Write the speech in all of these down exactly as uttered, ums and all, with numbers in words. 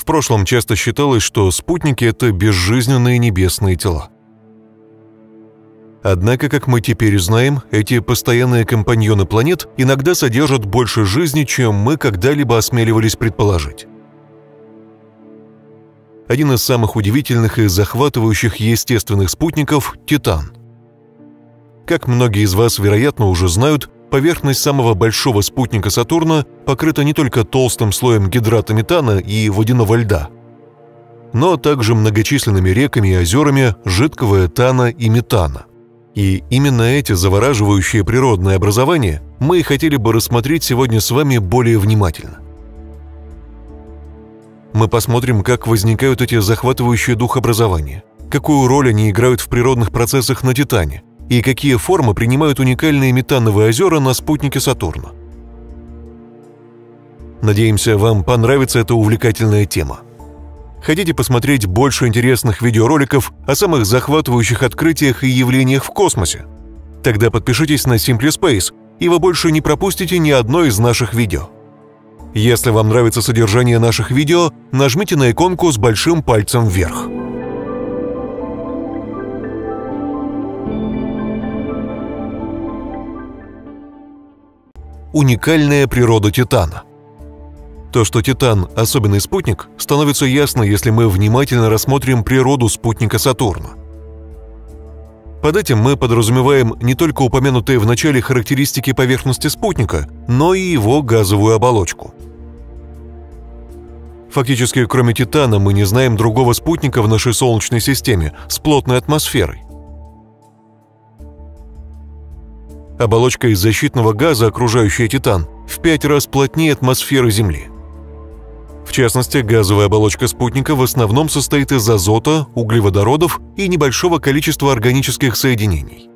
В прошлом часто считалось, что спутники — это безжизненные небесные тела. Однако, как мы теперь знаем, эти постоянные компаньоны планет иногда содержат больше жизни, чем мы когда-либо осмеливались предположить. Один из самых удивительных и захватывающих естественных спутников — Титан. Как многие из вас, вероятно, уже знают, поверхность самого большого спутника Сатурна покрыта не только толстым слоем гидрата метана и водяного льда, но также многочисленными реками и озерами жидкого этана и метана. И именно эти завораживающие природные образования мы и хотели бы рассмотреть сегодня с вами более внимательно. Мы посмотрим, как возникают эти захватывающие дух образования, какую роль они играют в природных процессах на Титане и какие формы принимают уникальные метановые озера на спутнике Сатурна. Надеемся, вам понравится эта увлекательная тема. Хотите посмотреть больше интересных видеороликов о самых захватывающих открытиях и явлениях в космосе? Тогда подпишитесь на Simply Space, и вы больше не пропустите ни одно из наших видео. Если вам нравится содержание наших видео, нажмите на иконку с большим пальцем вверх. Уникальная природа Титана. То, что Титан – особенный спутник, становится ясно, если мы внимательно рассмотрим природу спутника Сатурна. Под этим мы подразумеваем не только упомянутые в начале характеристики поверхности спутника, но и его газовую оболочку. Фактически, кроме Титана, мы не знаем другого спутника в нашей Солнечной системе с плотной атмосферой. Оболочка из защитного газа, окружающая Титан, в пять раз плотнее атмосферы Земли. В частности, газовая оболочка спутника в основном состоит из азота, углеводородов и небольшого количества органических соединений.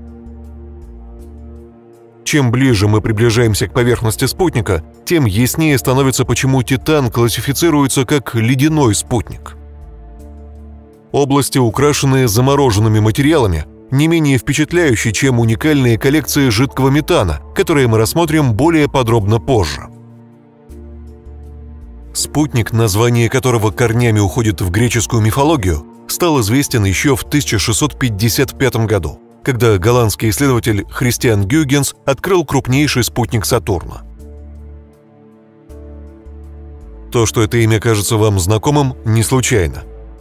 Чем ближе мы приближаемся к поверхности спутника, тем яснее становится, почему Титан классифицируется как ледяной спутник. Области, украшенные замороженными материалами, не менее впечатляющие, чем уникальные коллекции жидкого метана, которые мы рассмотрим более подробно позже. Спутник, название которого корнями уходит в греческую мифологию, стал известен еще в тысяча шестьсот пятьдесят пятом году, когда голландский исследователь Христиан Гюйгенс открыл крупнейший спутник Сатурна. То, что это имя кажется вам знакомым, не случайно.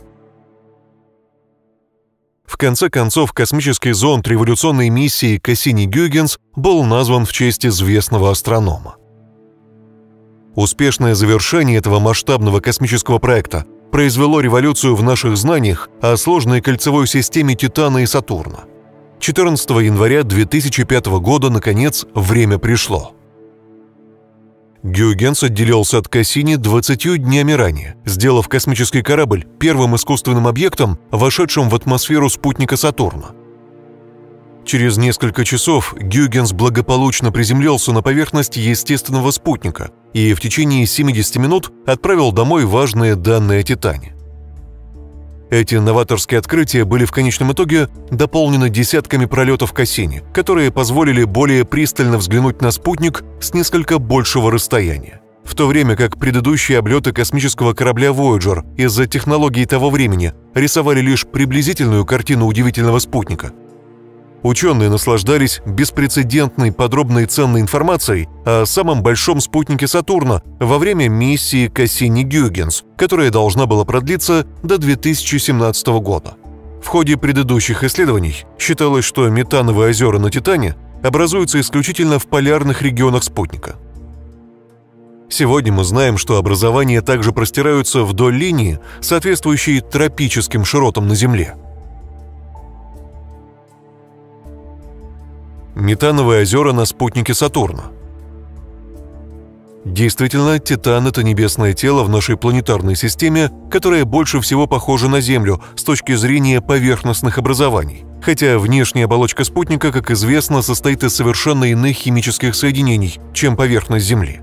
В конце концов, космический зонд революционной миссии Кассини-Гюйгенс был назван в честь известного астронома. Успешное завершение этого масштабного космического проекта произвело революцию в наших знаниях о сложной кольцевой системе Титана и Сатурна. четырнадцатого января две тысячи пятого года, наконец, время пришло. Гюйгенс отделился от Кассини двадцатью днями ранее, сделав космический корабль первым искусственным объектом, вошедшим в атмосферу спутника Сатурна. Через несколько часов Гюйгенс благополучно приземлился на поверхность естественного спутника и в течение семидесяти минут отправил домой важные данные о Титане. Эти новаторские открытия были в конечном итоге дополнены десятками пролетов Кассини, которые позволили более пристально взглянуть на спутник с несколько большего расстояния. В то время как предыдущие облеты космического корабля Voyager из-за технологий того времени рисовали лишь приблизительную картину удивительного спутника, ученые наслаждались беспрецедентной подробной и ценной информацией о самом большом спутнике Сатурна во время миссии Кассини-Гюйгенс, которая должна была продлиться до две тысячи семнадцатого года. В ходе предыдущих исследований считалось, что метановые озера на Титане образуются исключительно в полярных регионах спутника. Сегодня мы знаем, что образования также простираются вдоль линии, соответствующей тропическим широтам на Земле. Метановые озера на спутнике Сатурна. Действительно, Титан — это небесное тело в нашей планетарной системе, которое больше всего похоже на Землю с точки зрения поверхностных образований, хотя внешняя оболочка спутника, как известно, состоит из совершенно иных химических соединений, чем поверхность Земли.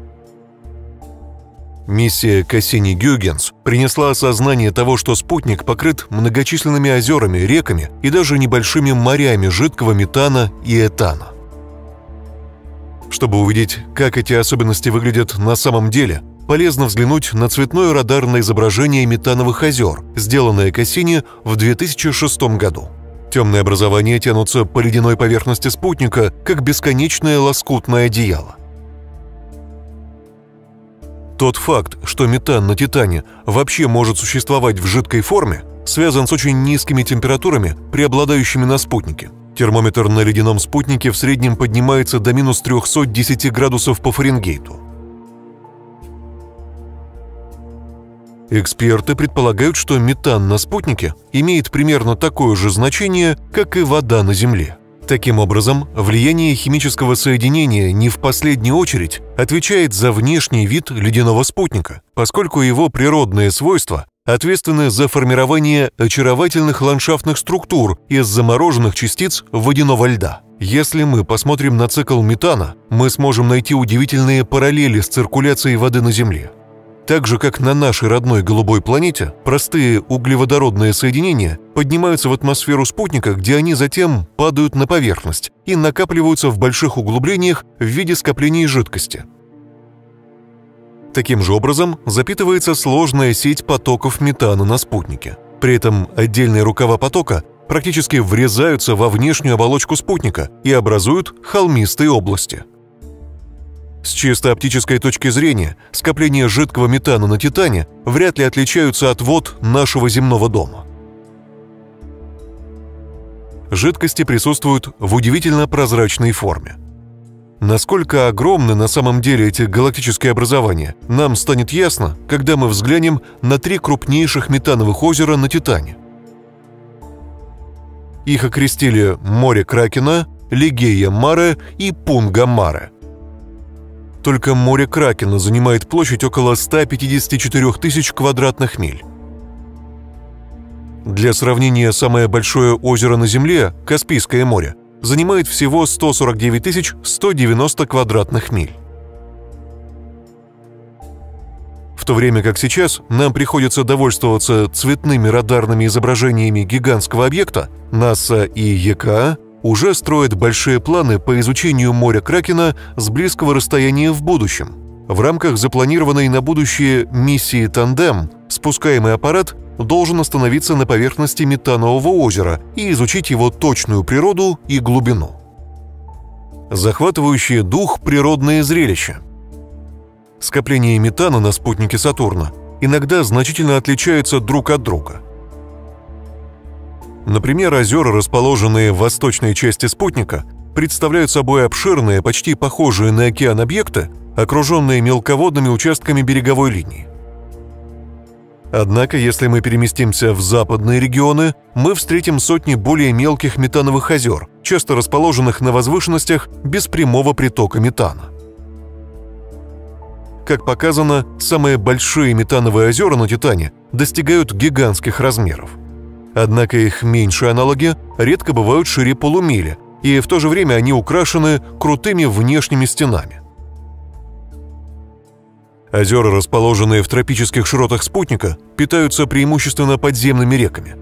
Миссия Кассини-Гюйгенс принесла осознание того, что спутник покрыт многочисленными озерами, реками и даже небольшими морями жидкого метана и этана. Чтобы увидеть, как эти особенности выглядят на самом деле, полезно взглянуть на цветное радарное изображение метановых озер, сделанное Кассини в две тысячи шестом году. Темные образования тянутся по ледяной поверхности спутника, как бесконечное лоскутное одеяло. Тот факт, что метан на Титане вообще может существовать в жидкой форме, связан с очень низкими температурами, преобладающими на спутнике. Термометр на ледяном спутнике в среднем поднимается до минус трёхсот десяти градусов по Фаренгейту. Эксперты предполагают, что метан на спутнике имеет примерно такое же значение, как и вода на Земле. Таким образом, влияние химического соединения не в последнюю очередь отвечает за внешний вид ледяного спутника, поскольку его природные свойства ответственны за формирование очаровательных ландшафтных структур из замороженных частиц водяного льда. Если мы посмотрим на цикл метана, мы сможем найти удивительные параллели с циркуляцией воды на Земле. Так же, как на нашей родной голубой планете, простые углеводородные соединения поднимаются в атмосферу спутника, где они затем падают на поверхность и накапливаются в больших углублениях в виде скоплений жидкости. Таким же образом запитывается сложная сеть потоков метана на спутнике. При этом отдельные рукава потока практически врезаются во внешнюю оболочку спутника и образуют холмистые области. С чисто оптической точки зрения, скопления жидкого метана на Титане вряд ли отличаются от вод нашего земного дома. Жидкости присутствуют в удивительно прозрачной форме. Насколько огромны на самом деле эти галактические образования, нам станет ясно, когда мы взглянем на три крупнейших метановых озера на Титане. Их окрестили Море Кракена, Лигея Маре и Пунга Маре. Только море Кракена занимает площадь около ста пятидесяти четырёх тысяч квадратных миль. Для сравнения, самое большое озеро на Земле, Каспийское море, занимает всего сто сорок девять тысяч сто девяносто квадратных миль. В то время как сейчас нам приходится довольствоваться цветными радарными изображениями гигантского объекта, НАСА и ЕКА уже строят большие планы по изучению моря Кракена с близкого расстояния в будущем. В рамках запланированной на будущее миссии «Тандем» спускаемый аппарат должен остановиться на поверхности метанового озера и изучить его точную природу и глубину. Захватывающее дух природное зрелище. Скопления метана на спутнике Сатурна иногда значительно отличаются друг от друга. Например, озера, расположенные в восточной части спутника, представляют собой обширные, почти похожие на океан объекты, окруженные мелководными участками береговой линии. Однако, если мы переместимся в западные регионы, мы встретим сотни более мелких метановых озер, часто расположенных на возвышенностях без прямого притока метана. Как показано, самые большие метановые озера на Титане достигают гигантских размеров. Однако их меньшие аналоги редко бывают шире полумили, и в то же время они украшены крутыми внешними стенами. Озера, расположенные в тропических широтах спутника, питаются преимущественно подземными реками.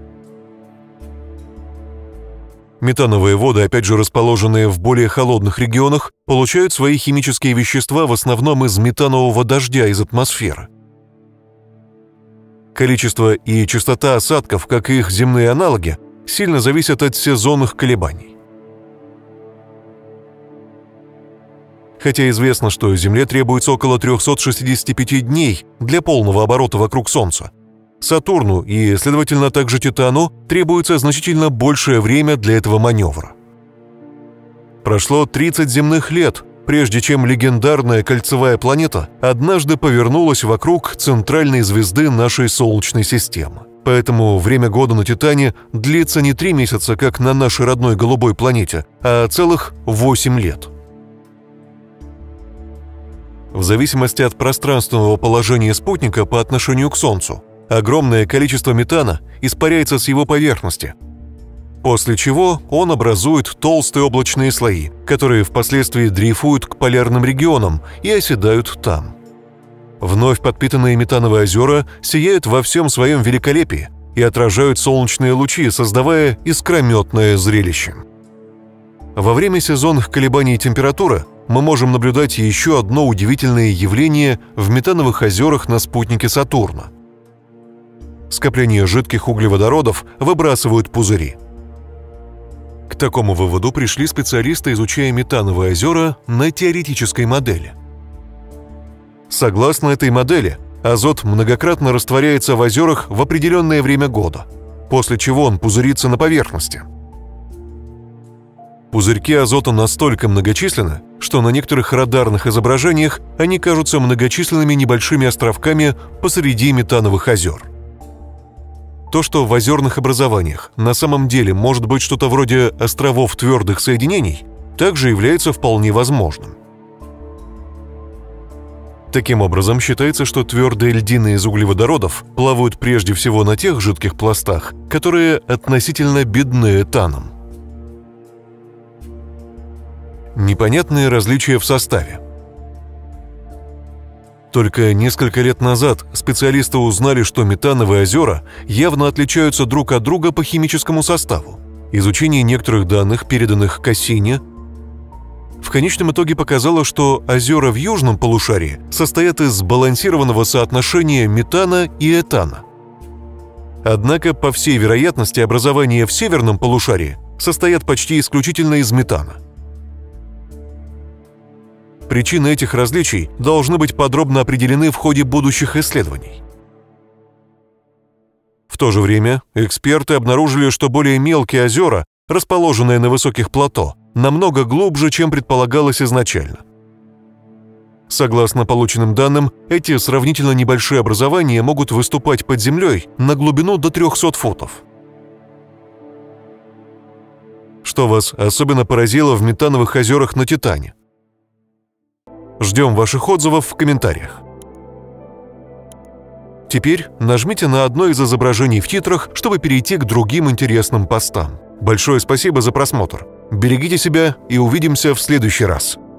Метановые воды, опять же расположенные в более холодных регионах, получают свои химические вещества в основном из метанового дождя из атмосферы. Количество и частота осадков, как и их земные аналоги, сильно зависят от сезонных колебаний. Хотя известно, что Земле требуется около трёхсот шестидесяти пяти дней для полного оборота вокруг Солнца, Сатурну и, следовательно, также Титану требуется значительно большее время для этого маневра. Прошло тридцать земных лет, прежде чем легендарная кольцевая планета однажды повернулась вокруг центральной звезды нашей Солнечной системы. Поэтому время года на Титане длится не три месяца, как на нашей родной голубой планете, а целых восемь лет. В зависимости от пространственного положения спутника по отношению к Солнцу, огромное количество метана испаряется с его поверхности, после чего он образует толстые облачные слои, которые впоследствии дрейфуют к полярным регионам и оседают там. Вновь подпитанные метановые озера сияют во всем своем великолепии и отражают солнечные лучи, создавая искрометное зрелище. Во время сезонных колебаний температуры мы можем наблюдать еще одно удивительное явление в метановых озерах на спутнике Сатурна. Скопления жидких углеводородов выбрасывают пузыри. К такому выводу пришли специалисты, изучая метановые озера на теоретической модели. Согласно этой модели, азот многократно растворяется в озерах в определенное время года, после чего он пузырится на поверхности. Пузырьки азота настолько многочисленны, что на некоторых радарных изображениях они кажутся многочисленными небольшими островками посреди метановых озер. То, что в озерных образованиях на самом деле может быть что-то вроде островов твердых соединений, также является вполне возможным. Таким образом, считается, что твердые льдины из углеводородов плавают прежде всего на тех жидких пластах, которые относительно бедны этаном. Непонятные различия в составе. Только несколько лет назад специалисты узнали, что метановые озера явно отличаются друг от друга по химическому составу. Изучение некоторых данных, переданных Кассини, в конечном итоге показало, что озера в южном полушарии состоят из сбалансированного соотношения метана и этана. Однако, по всей вероятности, образования в северном полушарии состоят почти исключительно из метана. Причины этих различий должны быть подробно определены в ходе будущих исследований. В то же время эксперты обнаружили, что более мелкие озера, расположенные на высоких плато, намного глубже, чем предполагалось изначально. Согласно полученным данным, эти сравнительно небольшие образования могут выступать под землей на глубину до трёхсот футов. Что вас особенно поразило в метановых озерах на Титане? Ждем ваших отзывов в комментариях. Теперь нажмите на одно из изображений в титрах, чтобы перейти к другим интересным постам. Большое спасибо за просмотр. Берегите себя и увидимся в следующий раз.